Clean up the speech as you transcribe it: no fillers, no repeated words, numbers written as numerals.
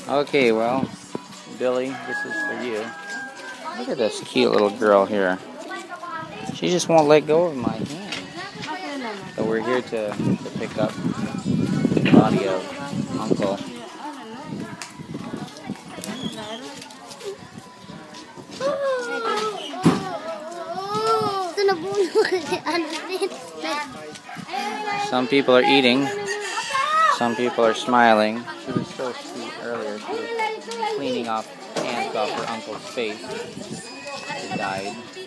Okay, well, Billy, this is for you. Look at this cute little girl here. She just won't let go of my hand. So we're here to pick up the body of Uncle. Some people are eating. Some people are smiling. She was so sweet earlier. She was cleaning off ants off her uncle's face. She died.